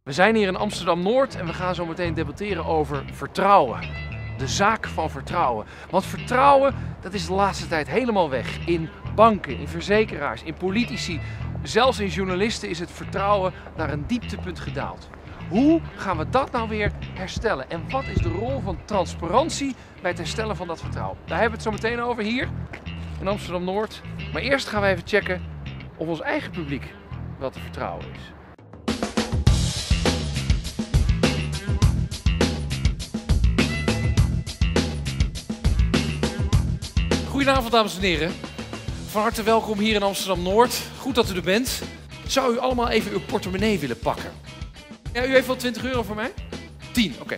We zijn hier in Amsterdam-Noord en we gaan zo meteen debatteren over vertrouwen. De zaak van vertrouwen. Want vertrouwen, dat is de laatste tijd helemaal weg. In banken, in verzekeraars, in politici, zelfs in journalisten is het vertrouwen naar een dieptepunt gedaald. Hoe gaan we dat nou weer herstellen? En wat is de rol van transparantie bij het herstellen van dat vertrouwen? Daar hebben we het zo meteen over hier in Amsterdam-Noord. Maar eerst gaan we even checken of ons eigen publiek wel te vertrouwen is. Goedenavond dames en heren. Van harte welkom hier in Amsterdam-Noord. Goed dat u er bent. Zou u allemaal even uw portemonnee willen pakken? Ja, u heeft wel 20 euro voor mij? 10, oké.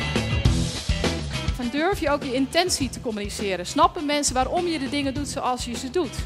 Dan durf je ook je intentie te communiceren. Snappen mensen waarom je de dingen doet zoals je ze doet?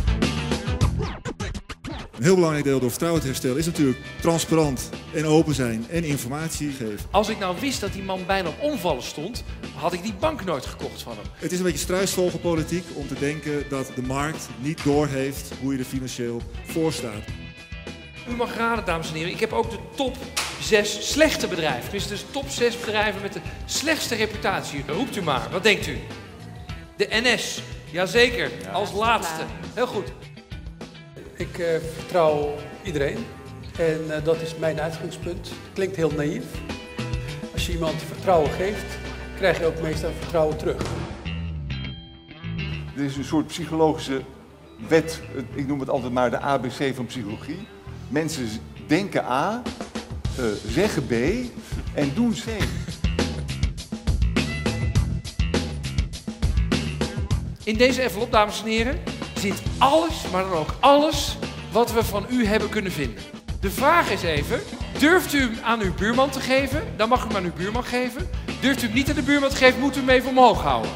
Een heel belangrijk deel door vertrouwen te herstellen is natuurlijk transparant en open zijn en informatie geven. Als ik nou wist dat die man bijna op omvallen stond, had ik die bank nooit gekocht van hem. Het is een beetje struisvogelpolitiek om te denken dat de markt niet doorheeft hoe je er financieel voor staat. U mag raden, dames en heren, ik heb ook de top 6 slechte bedrijven. Dus de top 6 bedrijven met de slechtste reputatie. Roept u maar, wat denkt u? De NS, jazeker, als laatste. Heel goed. Ik vertrouw iedereen en dat is mijn uitgangspunt. Klinkt heel naïef. Als je iemand vertrouwen geeft, krijg je ook meestal vertrouwen terug. Er is een soort psychologische wet, ik noem het altijd maar de ABC van psychologie. Mensen denken A, zeggen B en doen C. In deze envelop, dames en heren, zit alles, maar dan ook alles wat we van u hebben kunnen vinden. De vraag is even, durft u hem aan uw buurman te geven? Dan mag u hem aan uw buurman geven. Durft u hem niet aan de buurman te geven, moet u hem even omhoog houden.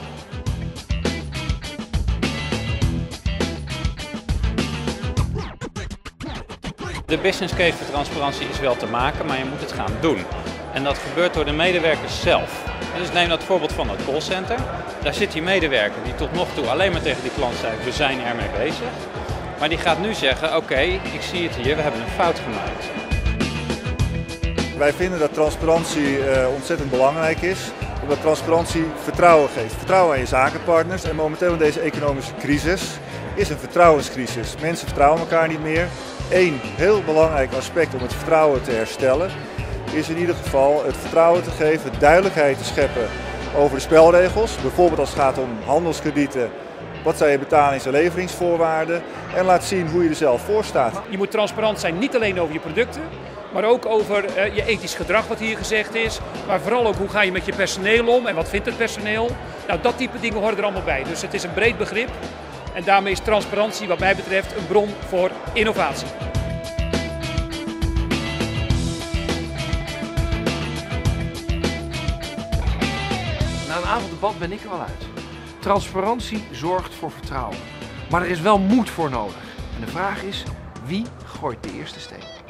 De business case voor transparantie is wel te maken, maar je moet het gaan doen. En dat gebeurt door de medewerkers zelf. Dus neem dat voorbeeld van het callcenter. Daar zit die medewerker die tot nog toe alleen maar tegen die klant zei, we zijn ermee bezig. Maar die gaat nu zeggen, oké, ik zie het hier, we hebben een fout gemaakt. Wij vinden dat transparantie ontzettend belangrijk is, omdat transparantie vertrouwen geeft. Vertrouwen aan je zakenpartners en momenteel in deze economische crisis is een vertrouwenscrisis. Mensen vertrouwen elkaar niet meer. Eén heel belangrijk aspect om het vertrouwen te herstellen is in ieder geval het vertrouwen te geven, duidelijkheid te scheppen over de spelregels. Bijvoorbeeld als het gaat om handelskredieten, wat zijn je betalings- en leveringsvoorwaarden en laat zien hoe je er zelf voor staat. Je moet transparant zijn niet alleen over je producten, maar ook over je ethisch gedrag wat hier gezegd is. Maar vooral ook hoe ga je met je personeel om en wat vindt het personeel. Nou, dat type dingen horen er allemaal bij. Dus het is een breed begrip en daarmee is transparantie wat mij betreft een bron voor innovatie. Na een avond debat ben ik er wel uit. Transparantie zorgt voor vertrouwen. Maar er is wel moed voor nodig. En de vraag is, wie gooit de eerste steen?